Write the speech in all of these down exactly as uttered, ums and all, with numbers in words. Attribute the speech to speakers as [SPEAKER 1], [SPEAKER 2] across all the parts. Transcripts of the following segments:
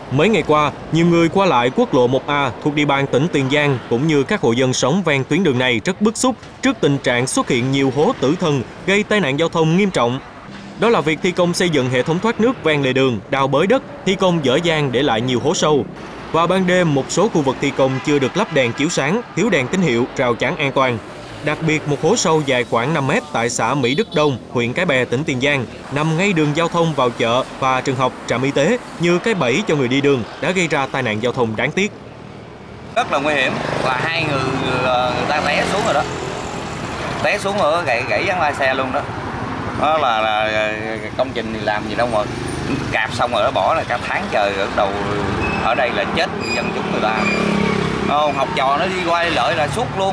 [SPEAKER 1] Mấy ngày qua, nhiều người qua lại quốc lộ một A thuộc địa bàn tỉnh Tiền Giang cũng như các hộ dân sống ven tuyến đường này rất bức xúc trước tình trạng xuất hiện nhiều hố tử thần gây tai nạn giao thông nghiêm trọng. Đó là việc thi công xây dựng hệ thống thoát nước ven lề đường, đào bới đất, thi công dở dang để lại nhiều hố sâu. Vào ban đêm, một số khu vực thi công chưa được lắp đèn chiếu sáng, thiếu đèn tín hiệu, rào chắn an toàn. Đặc biệt, một hố sâu dài khoảng năm mét tại xã Mỹ Đức Đông, huyện Cái Bè, tỉnh Tiền Giang, nằm ngay đường giao thông vào chợ và trường học, trạm y tế như cái bẫy cho người đi đường đã gây ra tai nạn giao thông đáng tiếc.
[SPEAKER 2] Rất là nguy hiểm, và hai người người ta té xuống rồi đó, té xuống ở gãy gãy dán lai xe luôn đó. Đó là, là công trình thì làm gì đâu mà cạp xong rồi nó bỏ là cả tháng trời ở đầu ở đây là chết dân chúng người ta. Không, học trò nó đi qua đi lợi là suốt luôn.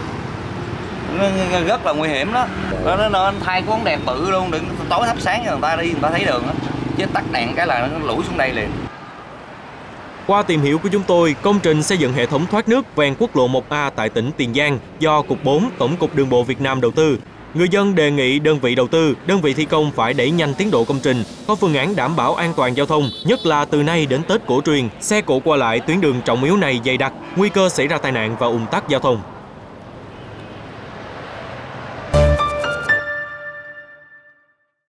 [SPEAKER 2] Nó rất là nguy hiểm đó. Nó nên thay cái bóng đèn bự luôn, đừng tối thắp sáng cho người ta đi, người ta thấy đường đó. Chứ tắt đèn cái là nó lủi xuống đây liền.
[SPEAKER 1] Qua tìm hiểu của chúng tôi, công trình xây dựng hệ thống thoát nước ven quốc lộ một A tại tỉnh Tiền Giang do Cục bốn Tổng cục Đường bộ Việt Nam đầu tư. Người dân đề nghị đơn vị đầu tư, đơn vị thi công phải đẩy nhanh tiến độ công trình, có phương án đảm bảo an toàn giao thông, nhất là từ nay đến Tết cổ truyền, xe cộ qua lại tuyến đường trọng yếu này dày đặc, nguy cơ xảy ra tai nạn và ùn tắc giao thông.